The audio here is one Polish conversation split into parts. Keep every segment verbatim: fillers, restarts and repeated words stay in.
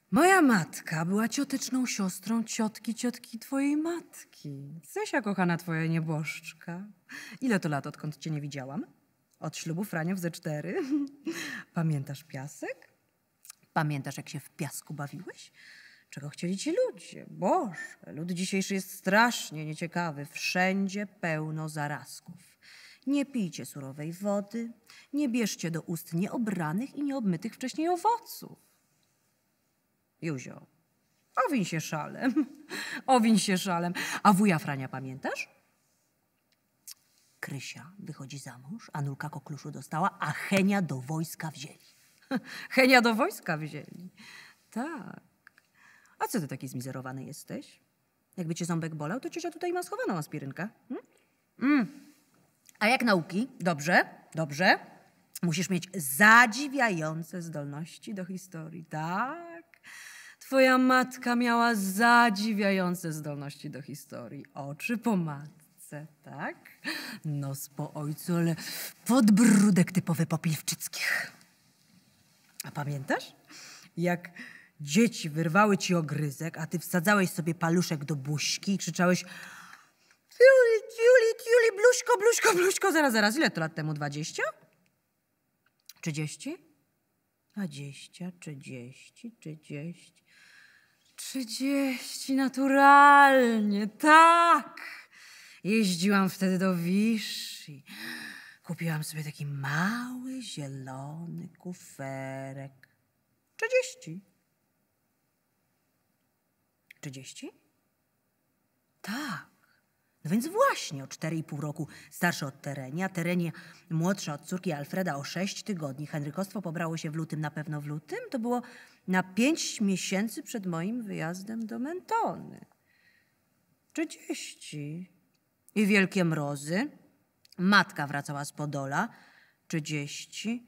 Moja matka była cioteczną siostrą ciotki ciotki twojej matki. Zesia, kochana twoja nieboszczka. Ile to lat, odkąd cię nie widziałam? Od ślubu Franiów ze cztery. Pamiętasz piasek? Pamiętasz, jak się w piasku bawiłeś? Czego chcieli ci ludzie? Boże, lud dzisiejszy jest strasznie nieciekawy. Wszędzie pełno zarazków. Nie pijcie surowej wody, nie bierzcie do ust nieobranych i nieobmytych wcześniej owoców. Józio, owiń się szalem, owiń się szalem. A wuja Frania pamiętasz? Krysia wychodzi za mąż, Anulka kokluszu dostała, a Henia do wojska wzięli. Henia do wojska wzięli, tak. A co ty taki zmizerowany jesteś? Jakby cię ząbek bolał, to ciocia tutaj ma schowaną aspirynkę. Hmm? Mm. A jak nauki? Dobrze, dobrze. Musisz mieć zadziwiające zdolności do historii, tak? Twoja matka miała zadziwiające zdolności do historii. Oczy po matce, tak? Nos po ojcu, ale podbródek typowy po Piłczyckich. A pamiętasz, jak dzieci wyrwały ci ogryzek, a ty wsadzałeś sobie paluszek do buźki i krzyczałeś: Tiuli, tiuli, tiuli, bluszko, bluszko, bluszko. Zaraz, zaraz, ile to lat temu? Dwadzieścia? Trzydzieści? Dwadzieścia, trzydzieści, trzydzieści. Trzydzieści, naturalnie, tak. Jeździłam wtedy do Vichy. Kupiłam sobie taki mały, zielony kuferek. Trzydzieści. Trzydzieści? Tak. No więc właśnie o cztery i pół roku starsza od Terenia, Terenie młodsza od córki Alfreda o sześć tygodni. Henrykostwo pobrało się w lutym, na pewno w lutym. To było na pięć miesięcy przed moim wyjazdem do Mentony. Trzydzieści. I wielkie mrozy. Matka wracała z Podola. Trzydzieści.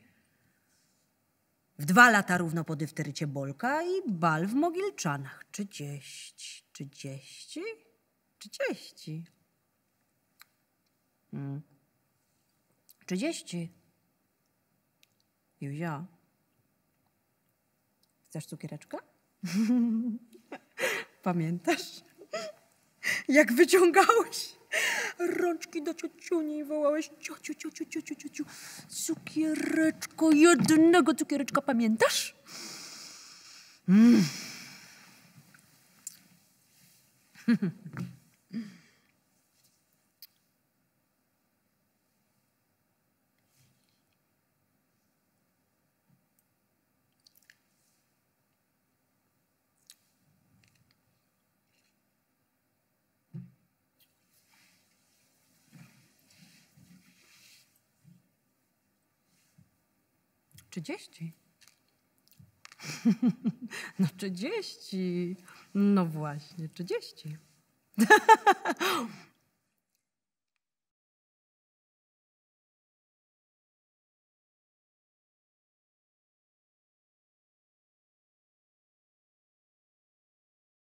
W dwa lata równo po difterycie Bolka i bal w Mogilczanach. Trzydzieści. Trzydzieści? Trzydzieści. Hmm. Trzydzieści. Józia, chcesz cukiereczka? Pamiętasz, jak wyciągałeś rączki do ciociuni i wołałeś: ciociu, ciociu, ciociu, ciociu, cukiereczko, jednego cukiereczka, pamiętasz? Mm. Trzydzieści. No trzydzieści. No właśnie, trzydzieści.